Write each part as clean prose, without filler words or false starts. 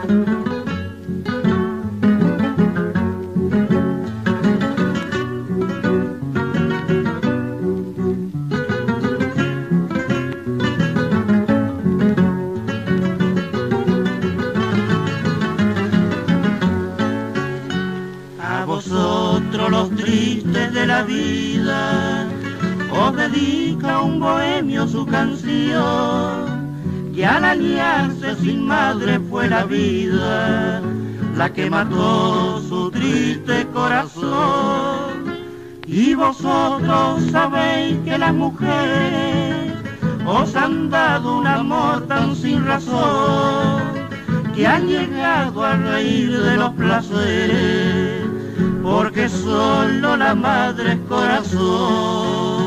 A vosotros los tristes de la vida, os dedica un bohemio su canción, que al aliarse sin madre fue la vida la que mató su triste corazón. Y vosotros sabéis que las mujeres os han dado un amor tan sin razón, que han llegado a reír de los placeres, porque solo la madre es corazón.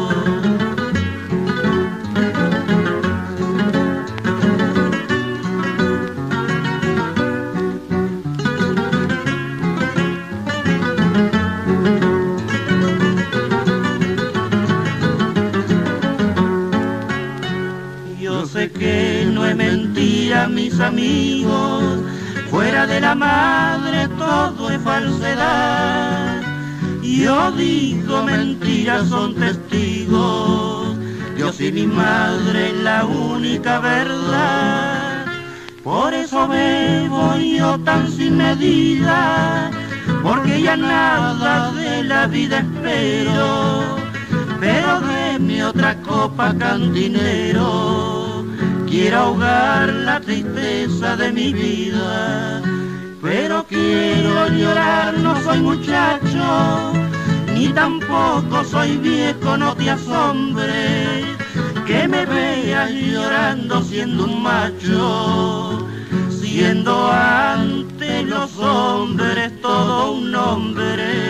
Yo sé que no es mentira, mis amigos, fuera de la madre todo es falsedad. Yo digo mentiras, son testigos, Dios y mi madre es la única verdad. Por eso bebo yo tan sin medida, porque ya nada de la vida espero. Pero deme otra copa, cantinero, quiero ahogar la tristeza de mi vida. Pero quiero llorar, no soy muchacho, ni tampoco soy viejo, no te asombres, que me veas llorando siendo un macho, siendo ante los hombres todo un hombre.